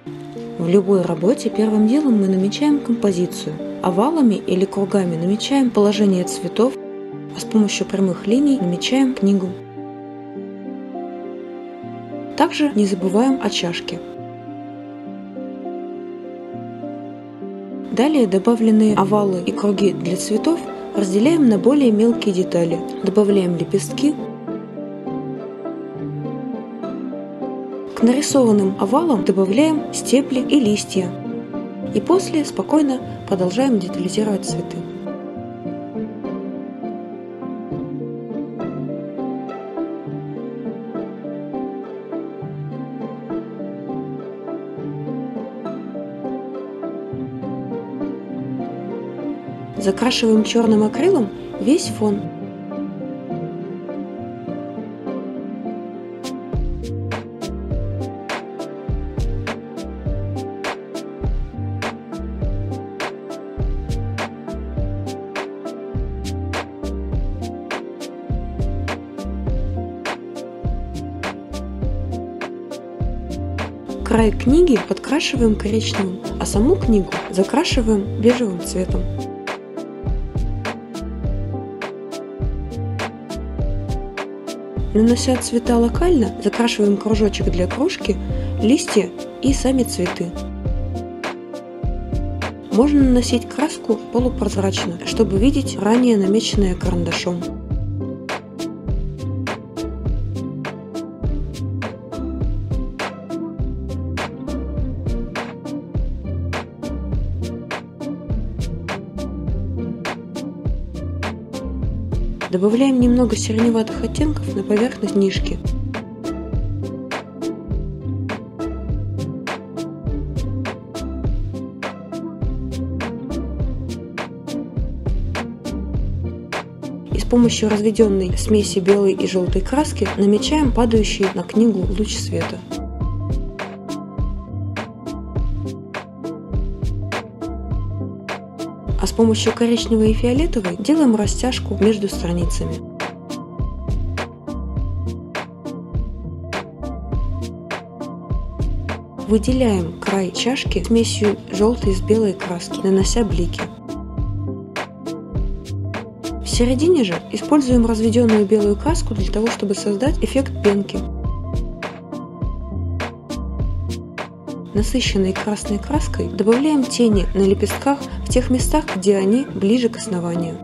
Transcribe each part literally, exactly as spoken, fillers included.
В любой работе первым делом мы намечаем композицию. Овалами или кругами намечаем положение цветов, а с помощью прямых линий намечаем книгу. Также не забываем о чашке. Далее добавленные овалы и круги для цветов разделяем на более мелкие детали. Добавляем лепестки. К нарисованным овалам добавляем стебли и листья. И после спокойно продолжаем детализировать цветы. Закрашиваем черным акрилом весь фон. Край книги подкрашиваем коричневым, а саму книгу закрашиваем бежевым цветом. Нанося цвета локально, закрашиваем кружочек для кружки, листья и сами цветы. Можно наносить краску полупрозрачно, чтобы видеть ранее намеченное карандашом. Добавляем немного сиреневатых оттенков на поверхность книжки. И с помощью разведенной смеси белой и желтой краски намечаем падающий на книгу луч света. А с помощью коричневой и фиолетовой делаем растяжку между страницами. Выделяем край чашки смесью желтой с белой краски, нанося блики. В середине же используем разведенную белую краску для того, чтобы создать эффект пенки. Насыщенной красной краской добавляем тени на лепестках в тех местах, где они ближе к основанию.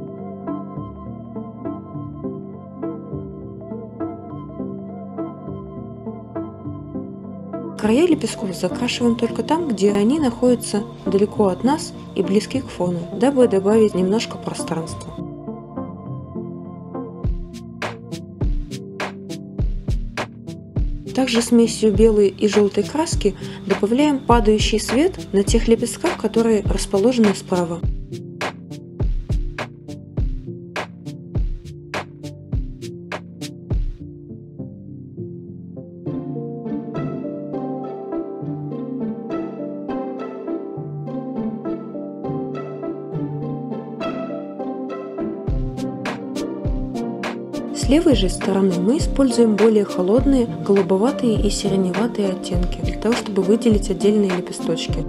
Края лепестков закрашиваем только там, где они находятся далеко от нас и близки к фону, дабы добавить немножко пространства. Также смесью белой и желтой краски добавляем падающий свет на тех лепестках, которые расположены справа. С левой же стороны мы используем более холодные, голубоватые и сиреневатые оттенки, для того, чтобы выделить отдельные лепесточки.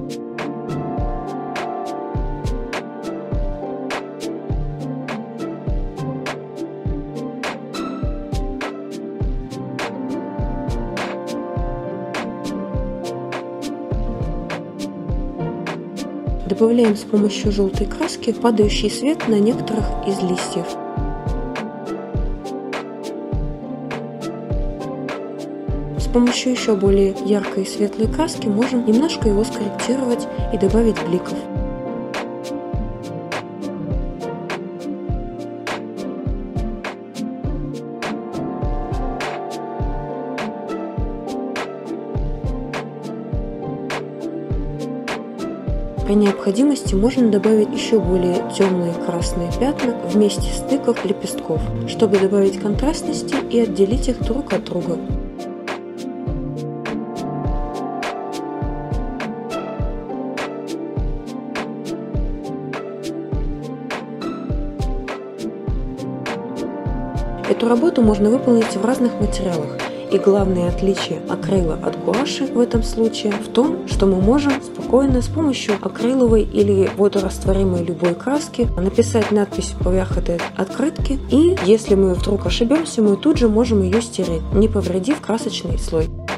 Добавляем с помощью желтой краски падающий свет на некоторых из листьев. С помощью еще более яркой и светлой краски можем немножко его скорректировать и добавить бликов. При необходимости можно добавить еще более темные красные пятна в месте стыков лепестков, чтобы добавить контрастности и отделить их друг от друга. Эту работу можно выполнить в разных материалах И главное отличие акрила от гуаши в этом случае в том, что мы можем спокойно с помощью акриловой или водорастворимой любой краски написать надпись поверх этой открытки, и если мы вдруг ошибемся, мы тут же можем ее стереть, не повредив красочный слой.